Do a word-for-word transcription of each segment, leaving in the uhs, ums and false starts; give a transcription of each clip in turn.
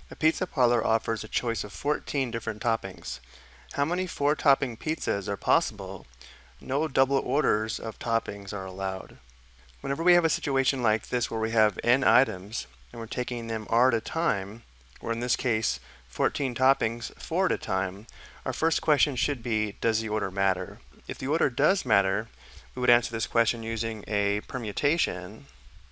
A pizza parlor offers a choice of fourteen different toppings. How many four-topping pizzas are possible? No double orders of toppings are allowed. Whenever we have a situation like this where we have n items and we're taking them r at a time, or in this case, fourteen toppings four at a time, our first question should be, does the order matter? If the order does matter, we would answer this question using a permutation.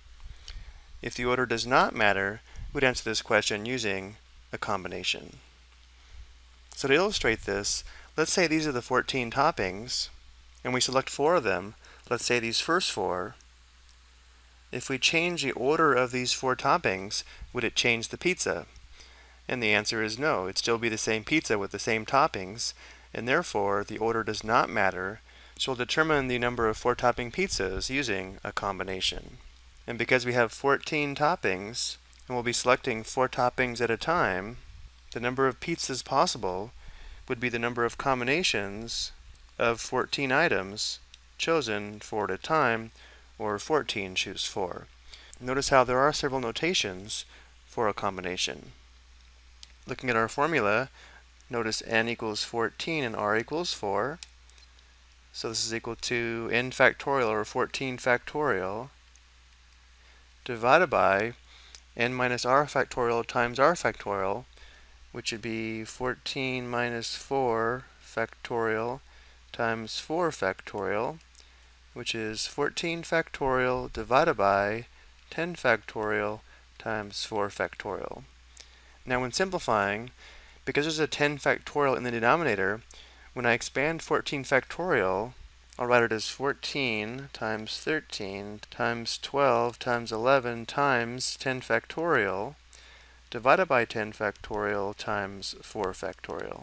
If the order does not matter, we would answer this question using a combination. So to illustrate this, let's say these are the fourteen toppings, and we select four of them. Let's say these first four. If we change the order of these four toppings, would it change the pizza? And the answer is no. It'd still be the same pizza with the same toppings, and therefore the order does not matter. So we'll determine the number of four-topping pizzas using a combination. And because we have fourteen toppings, and we'll be selecting four toppings at a time, the number of pizzas possible would be the number of combinations of fourteen items chosen four at a time, or fourteen choose four. Notice how there are several notations for a combination. Looking at our formula, notice n equals fourteen and r equals four. So this is equal to n factorial, or fourteen factorial, divided by n minus r factorial times r factorial, which would be fourteen minus four factorial times four factorial, which is fourteen factorial divided by ten factorial times four factorial. Now when simplifying, because there's a ten factorial in the denominator, when I expand fourteen factorial, I'll write it as fourteen times thirteen times twelve times eleven times ten factorial divided by ten factorial times four factorial.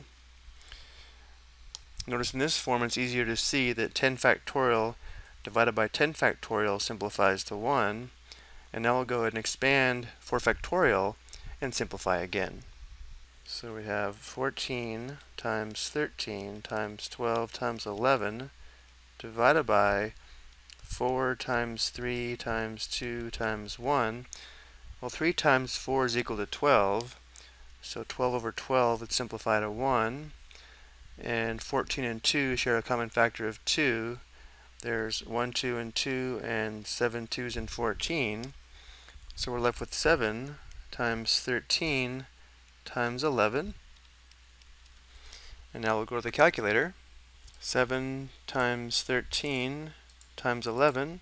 Notice in this form it's easier to see that ten factorial divided by ten factorial simplifies to one, and now we'll go ahead and expand four factorial and simplify again. So we have fourteen times thirteen times twelve times eleven divided by four times three times two times one. Well, three times four is equal to twelve, so twelve over twelve would simplify to one, and fourteen and two share a common factor of two. There's one, two, and two, and seven twos and fourteen. So we're left with seven times thirteen times eleven. And now we'll go to the calculator. seven times thirteen times eleven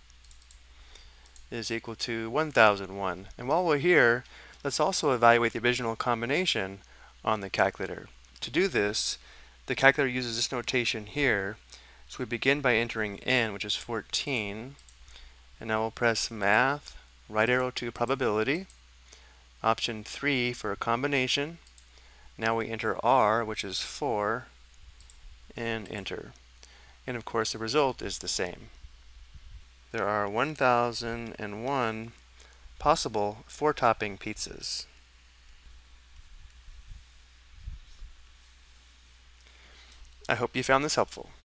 is equal to one thousand one. And while we're here, let's also evaluate the original combination on the calculator. To do this, the calculator uses this notation here. So we begin by entering n, which is fourteen, and now we'll press Math, right arrow to Probability, option three for a combination. Now we enter r, which is four, and enter. And of course the result is the same. There are one thousand one possible four-topping pizzas. I hope you found this helpful.